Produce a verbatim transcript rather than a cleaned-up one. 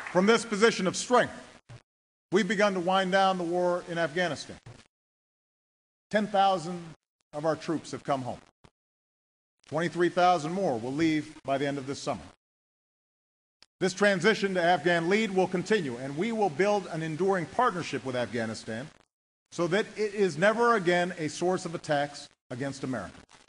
From this position of strength, we've begun to wind down the war in Afghanistan. ten thousand of our troops have come home. twenty-three thousand more will leave by the end of this summer. This transition to Afghan lead will continue, and we will build an enduring partnership with Afghanistan so that it is never again a source of attacks against America.